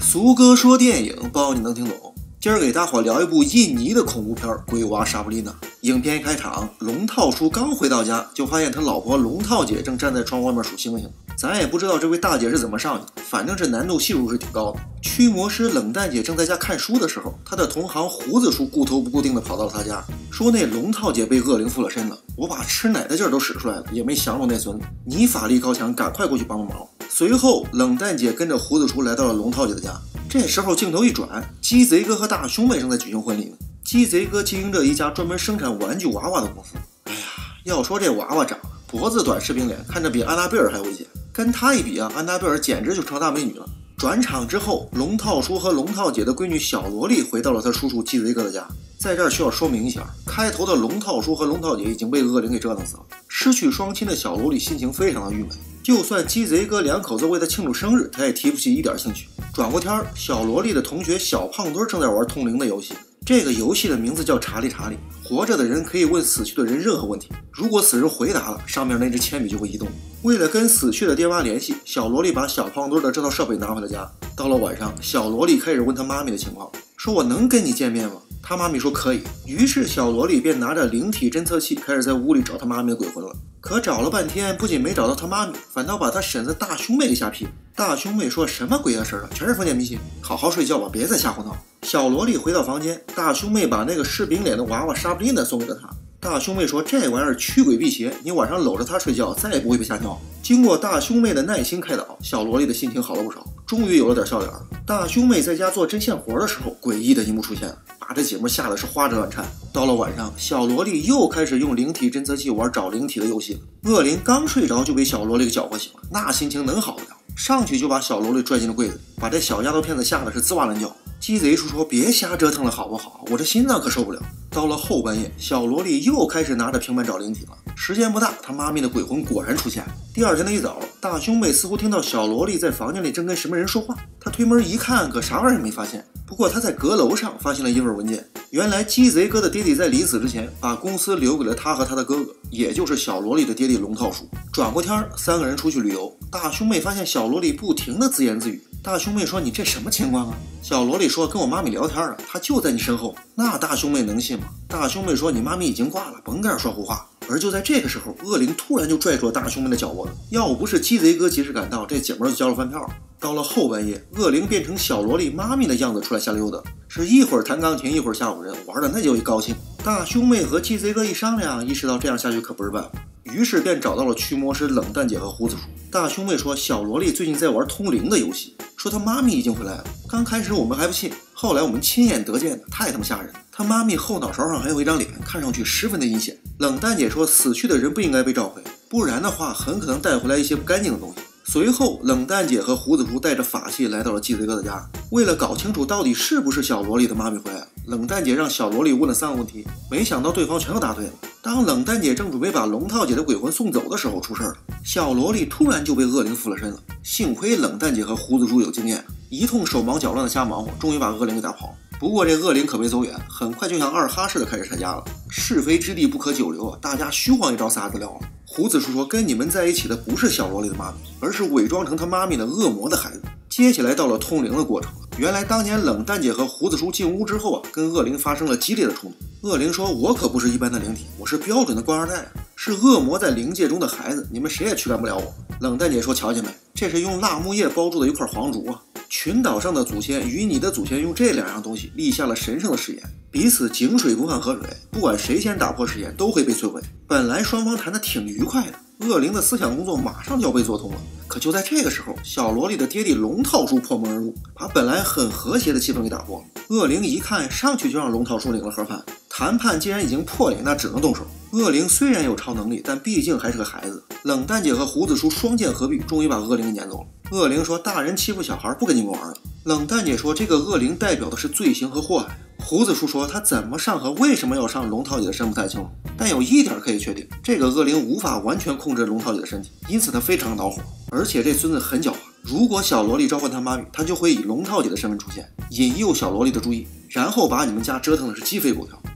苏哥说电影，包你能听懂。今儿给大伙聊一部印尼的恐怖片《鬼娃沙布丽娜》。影片一开场，龙套叔刚回到家，就发现他老婆龙套姐正站在窗户外面数星星。咱也不知道这位大姐是怎么上去的，反正这难度系数是挺高的。驱魔师冷淡姐正在家看书的时候，她的同行胡子叔顾头不顾腚的跑到了她家，说那龙套姐被恶灵附了身了，我把吃奶的劲儿都使出来了，也没降住那孙子，你法力高强，赶快过去帮帮忙。随后冷淡姐跟着胡子叔来到了龙套姐的家。这时候镜头一转，鸡贼哥和大兄妹正在举行婚礼呢。鸡贼哥经营着一家专门生产玩具娃娃的公司。哎呀，要说这娃娃长得脖子短，视频脸，看着比安娜贝尔还危险。跟他一比啊，安娜贝尔简直就成大美女了。转场之后，龙套叔和龙套姐的闺女小萝莉回到了他叔叔鸡贼哥的家。在这儿需要说明一下，开头的龙套叔和龙套姐已经被恶灵给折腾死了，失去双亲的小萝莉心情非常的郁闷。就算鸡贼哥两口子为他庆祝生日，他也提不起一点兴趣。转过天儿，小萝莉的同学小胖墩正在玩通灵的游戏。这个游戏的名字叫查理查理，活着的人可以问死去的人任何问题，如果死人回答了，上面那支铅笔就会移动。为了跟死去的爹妈联系，小萝莉把小胖墩的这套设备拿回了家。到了晚上，小萝莉开始问他妈咪的情况，说我能跟你见面吗？他妈咪说可以。于是小萝莉便拿着灵体侦测器开始在屋里找他妈咪的鬼魂了。可找了半天，不仅没找到他妈咪，反倒把他婶子大兄妹给吓屁了。大兄妹说什么鬼啊神啊，全是封建迷信，好好睡觉吧，别再瞎胡闹。小萝莉回到房间，大兄妹把那个柿饼脸的娃娃沙布丽娜送给了他。大兄妹说这玩意儿驱鬼辟邪，你晚上搂着它睡觉，再也不会被吓尿。经过大兄妹的耐心开导，小萝莉的心情好了不少，终于有了点笑脸。大兄妹在家做针线活的时候，诡异的一幕出现了，把这姐妹吓得是花枝乱颤。到了晚上，小萝莉又开始用灵体侦测器玩找灵体的游戏了。恶灵刚睡着就被小萝莉给搅和醒了，那心情能好得了？上去就把小萝莉拽进了柜子里，把这小丫头片子吓得是吱哇乱叫。鸡贼叔说别瞎折腾了好不好，我这心脏可受不了。到了后半夜，小萝莉又开始拿着平板找灵体了。时间不大，他妈咪的鬼魂果然出现了。第二天的一早，大兄妹似乎听到小萝莉在房间里正跟什么人说话，他推门一看，可啥玩意儿也没发现。不过他在阁楼上发现了一份文件，原来鸡贼哥的爹地在临死之前把公司留给了他和他的哥哥，也就是小萝莉的爹地龙套叔。转过天儿，三个人出去旅游，大兄妹发现小萝莉不停地自言自语。大兄妹说你这什么情况啊？小萝莉说跟我妈咪聊天啊，她就在你身后。那大兄妹能信吗？大兄妹说你妈咪已经挂了，甭跟这说胡话。而就在这个时候，恶灵突然就拽住了大兄妹的脚脖子，要不是鸡贼哥及时赶到，这姐们就交了饭票了。到了后半夜，恶灵变成小萝莉妈咪的样子出来瞎溜达，是一会儿弹钢琴，一会儿吓唬人，玩的那就一高兴。大兄妹和鸡贼哥一商量，意识到这样下去可不是办法，于是便找到了驱魔师冷淡姐和胡子叔。大兄妹说小萝莉最近在玩通灵的游戏，说她妈咪已经回来了。刚开始我们还不信，后来我们亲眼得见的，太他妈吓人了。她妈咪后脑勺上还有一张脸，看上去十分的阴险。冷淡姐说死去的人不应该被召回，不然的话很可能带回来一些不干净的东西。随后冷淡姐和胡子叔带着法器来到了鸡贼哥的家，为了搞清楚到底是不是小萝莉的妈咪回来了，冷淡姐让小萝莉问了3个问题，没想到对方全都答对了。当冷淡姐正准备把龙套姐的鬼魂送走的时候，出事了，小萝莉突然就被恶灵附了身了。幸亏冷淡姐和胡子叔有经验，一通手忙脚乱的瞎忙活，终于把恶灵给打跑了。不过这恶灵可没走远，很快就像二哈似的开始拆家了。是非之地不可久留啊，大家虚晃一招撒子料了。胡子叔说跟你们在一起的不是小萝莉的妈咪，而是伪装成他妈咪的恶魔的孩子。接下来到了通灵的过程，原来当年冷淡姐和胡子叔进屋之后啊，跟恶灵发生了激烈的冲突。恶灵说我可不是一般的灵体，我是标准的官二代，是恶魔在灵界中的孩子，你们谁也驱赶不了我。冷淡姐说瞧见没，这是用辣木叶包住的一块黄竹啊，群岛上的祖先与你的祖先用这2样东西立下了神圣的誓言，彼此井水不犯河水，不管谁先打破誓言都会被摧毁。本来双方谈得挺愉快的，恶灵的思想工作马上就要被做通了。可就在这个时候，小萝莉的爹地龙套叔破门而入，把本来很和谐的气氛给打破了。恶灵一看，上去就让龙套叔领了盒饭。谈判既然已经破裂，那只能动手。恶灵虽然有超能力，但毕竟还是个孩子。冷淡姐和胡子叔双剑合璧，终于把恶灵给撵走了。恶灵说大人欺负小孩，不跟你们玩了。冷淡姐说这个恶灵代表的是罪行和祸害。胡子叔说他怎么上和为什么要上龙套姐的身不太清楚，但有一点可以确定，这个恶灵无法完全控制龙套姐的身体，因此他非常恼火。而且这孙子很狡猾，如果小萝莉召唤他妈咪，他就会以龙套姐的身份出现，引诱小萝莉的注意，然后把你们家折腾的是鸡飞狗跳。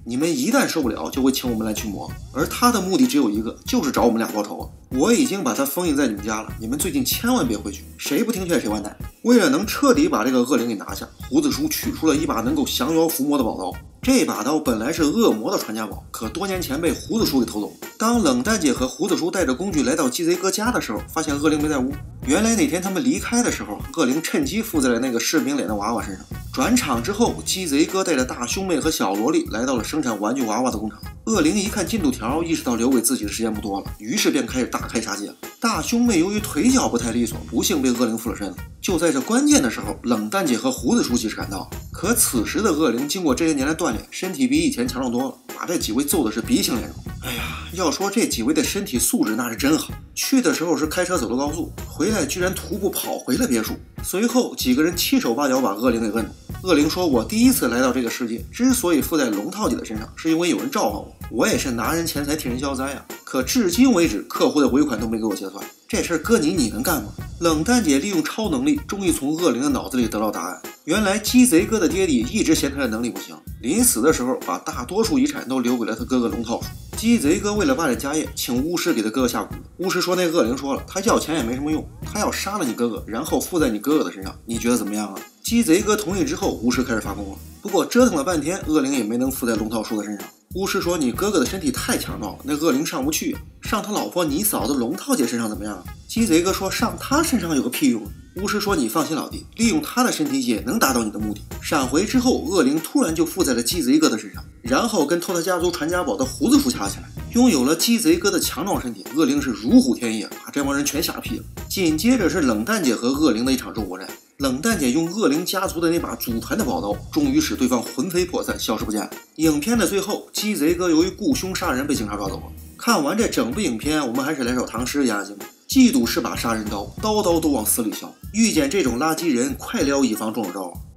你们一旦受不了，就会请我们来驱魔。而他的目的只有一个，就是找我们俩报仇啊！我已经把他封印在你们家了，你们最近千万别回去，谁不听劝谁完蛋。为了能彻底把这个恶灵给拿下，胡子叔取出了一把能够降妖伏魔的宝刀。这把刀本来是恶魔的传家宝，可多年前被胡子叔给偷走。当冷淡姐和胡子叔带着工具来到鸡贼哥家的时候，发现恶灵没在屋。原来那天他们离开的时候，恶灵趁机附在了那个士兵脸的娃娃身上。转场之后，鸡贼哥带着大兄妹和小萝莉来到了生产玩具娃娃的工厂。恶灵一看进度条，意识到留给自己的时间不多了，于是便开始大开杀戒。大兄妹由于腿脚不太利索，不幸被恶灵附了身。就在这关键的时候，冷淡姐和胡子叔及时赶到。可此时的恶灵经过这些年来锻炼，身体比以前强壮多了，把这几位揍的是鼻青脸肿。哎呀，要说这几位的身体素质那是真好，去的时候是开车走的高速，回来居然徒步跑回了别墅。随后几个人七手八脚把恶灵给摁住。恶灵说，我第一次来到这个世界，之所以附在龙套姐的身上，是因为有人召唤我，我也是拿人钱财替人消灾啊。可至今为止，客户的尾款都没给我结算，这事儿搁你能干吗？冷淡姐利用超能力，终于从恶灵的脑子里得到答案。原来鸡贼哥的爹地一直嫌他的能力不行，临死的时候把大多数遗产都留给了他哥哥龙套叔。鸡贼哥为了霸占家业，请巫师给他哥哥下蛊。巫师说那恶灵说了，他要钱也没什么用，他要杀了你哥哥，然后附在你哥哥的身上，你觉得怎么样啊？鸡贼哥同意之后，巫师开始发功了。不过折腾了半天，恶灵也没能附在龙套叔的身上。巫师说，你哥哥的身体太强壮了，那恶灵上不去啊，上他老婆你嫂子龙套姐身上怎么样啊？鸡贼哥说，上他身上有个屁用啊。巫师说，你放心老弟，利用他的身体也能达到你的目的。闪回之后，恶灵突然就附在了鸡贼哥的身上，然后跟偷他家族传家宝的胡子叔掐起来。拥有了鸡贼哥的强壮身体，恶灵是如虎添翼，把这帮人全吓屁了。紧接着是冷淡姐和恶灵的一场肉搏战。冷淡姐用恶灵家族的那把祖传的宝刀，终于使对方魂飞魄散，消失不见了。影片的最后，鸡贼哥由于雇凶杀人被警察抓走了。看完这整部影片，我们还是来首唐诗押金吧。嫉妒是把杀人刀，刀刀都往死里削。遇见这种垃圾人，快撩以防中了招。